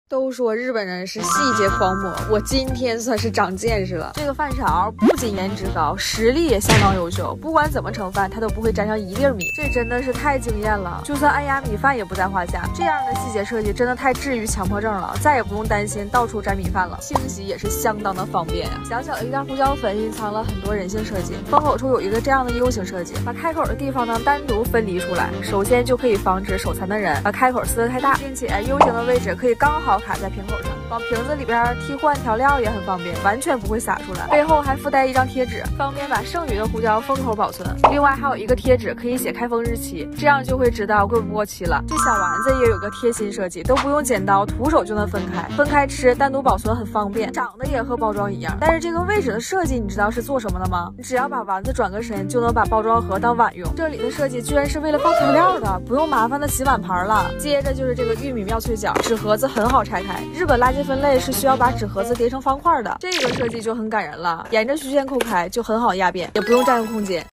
都说日本人是细节狂魔，我今天算是长见识了。这个饭勺不仅颜值高，实力也相当优秀，不管怎么盛饭，它都不会沾上一粒米，这真的是太惊艳了。就算按压米饭也不在话下，这样的细节设计真的太治愈强迫症了，再也不用担心到处沾米饭了，清洗也是相当的方便呀。小小的一袋胡椒粉隐藏了很多人性设计，封口处有一个这样的 U 型设计，把开口的地方呢单独分离出来，首先就可以防止手残的人把开口撕得太大，并且 U 型的位置可以刚好卡在瓶口上。往瓶子里边替换调料也很方便，完全不会洒出来。背后还附带一张贴纸，方便把剩余的胡椒封口保存。另外还有一个贴纸可以写开封日期，这样就会知道过不过期了。这小丸子也有个贴心设计，都不用剪刀，徒手就能分开，分开吃，单独保存很方便。长得也和包装一样，但是这个位置的设计你知道是做什么的吗？你只要把丸子转个身，就能把包装盒当碗用。这里的设计居然是为了放调料的，不用麻烦的洗碗盘了。接着就是这个玉米妙脆角，纸盒子很好拆开。日本垃圾分类是需要把纸盒子叠成方块的，这个设计就很感人了，沿着虚线抠开就很好压扁，也不用占用空间。